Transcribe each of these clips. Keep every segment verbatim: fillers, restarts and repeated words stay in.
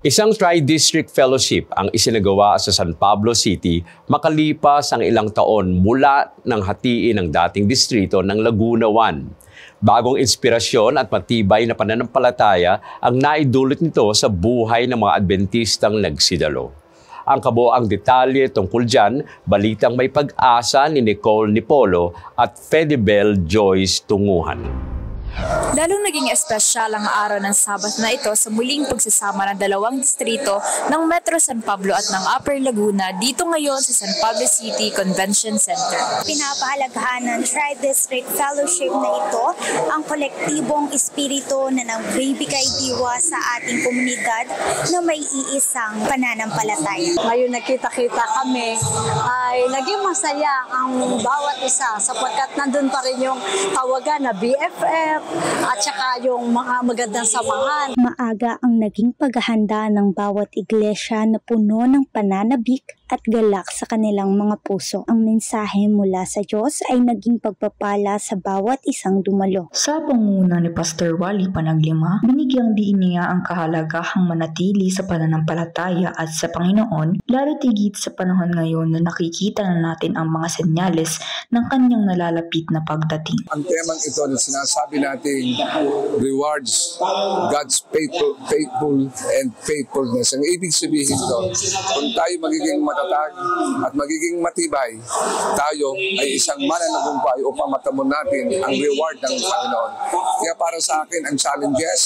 Isang Tri-District Fellowship ang isinagawa sa San Pablo City makalipas ang ilang taon mula ng hatiin ng dating distrito ng Laguna one. Bagong inspirasyon at matibay na pananampalataya ang naidulot nito sa buhay ng mga Adventistang nagsidalo. Ang kabuoang detalye tungkol dyan, balitang may pag-asa ni Nicole Nipolo at Fedibel Joyce Tunguhan. Lalong naging espesyal ang araw ng Sabat na ito sa muling pagsasama ng dalawang distrito ng Metro San Pablo at ng Upper Laguna dito ngayon sa San Pablo City Convention Center. Pinapahalagahan ng Tri-District Fellowship na ito ang kolektibong espiritu na nagbibigay diwa sa ating komunidad na may iisang pananampalataya. Ngayon nakita-kita kami ay naging masaya ang bawat isa sapagkat nandun pa rin yung tawagan na B F F at saka yung mga magandang samahan. Maaga ang naging paghahanda ng bawat iglesia na puno ng pananabik at galak sa kanilang mga puso. Ang mensahe mula sa Diyos ay naging pagpapala sa bawat isang dumalo. Sa pangunguna ni Pastor Wally Panaglima, binigyang diin niya ang kahalagahang manatili sa pananampalataya at sa Panginoon, lalo tigit sa panahon ngayon na nakikita na natin ang mga senyales ng kanyang nalalapit na pagdating. Ang temang ito na sinasabi natin rewards God's faithful, faithful and faithfulness. Ang ibig sabihin ito, kung tayo magiging matatag at magiging matibay, tayo ay isang mananagumpay upang matamo natin ang reward ng Panginoon. Kaya para sa akin, ang challenges,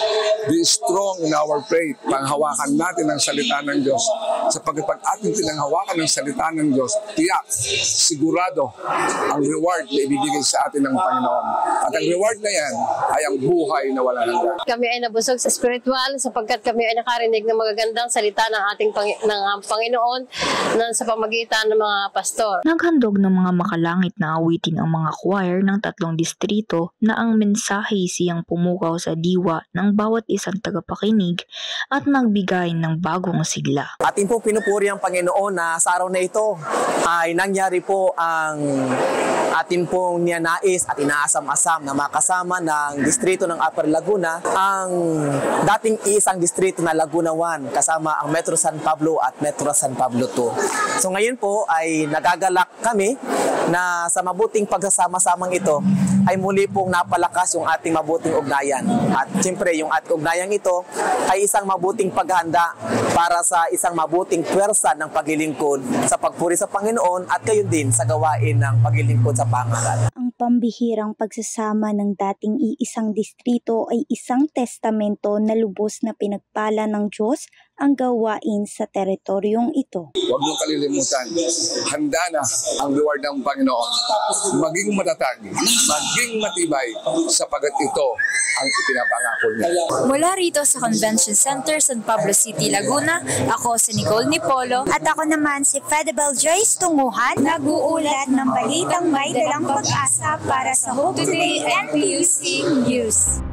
be strong in our faith. Panghawakan natin ang salita ng Diyos. Sapagkat pag ating pinanghawakan ng salita ng Diyos, tiyak, sigurado ang reward na ibibigay sa atin ng Panginoon. At ang reward na yan ay ang buhay na wala hanggan. Kami ay nabusog sa spiritual sapagkat kami ay nakarinig ng magagandang salita ng ating pang ng Panginoon na sa pamagitan ng mga pastor. Naghandog ng mga makalangit na awitin ang mga choir ng tatlong distrito na ang mensahe siyang pumukaw sa diwa ng bawat isang tagapakinig at nagbigay ng bagong sigla. Atin po pinupuri ang Panginoon na sa araw na ito ay nangyari po ang atin pong niyanais at inaasam-asam na makasama ng distrito ng Upper Laguna ang dating isang distrito na Laguna one kasama ang Metro San Pablo at Metro San Pablo two. So ngayon po ay nagagalak kami na sa mabuting pagsasama-samang ito ay muli pong napalakas yung ating mabuting ugnayan. At siyempre yung ating ugnayan ito ay isang mabuting paghanda para sa isang mabuting pwersa ng paglilingkod sa pagpuri sa Panginoon at gayon din sa gawain ng paglilingkod sa pangalan. Ang pambihirang pagsasama ng dating iisang distrito ay isang testamento na lubos na pinagpala ng Diyos ang gawain sa teritoryong ito. Huwag mong kalilimutan, handa na ang reward ng Panginoon. Maging matatag, maging matibay, sapagat ito ang ipinapangako niya. Mula rito sa Convention Center, San Pablo City, Laguna, ako si Nicole Nipolo. At ako naman si Fedibel Joyce Tunguhan, nag-uulat ng balitang may dalang pag-asa para sa Hope Today and P U C News.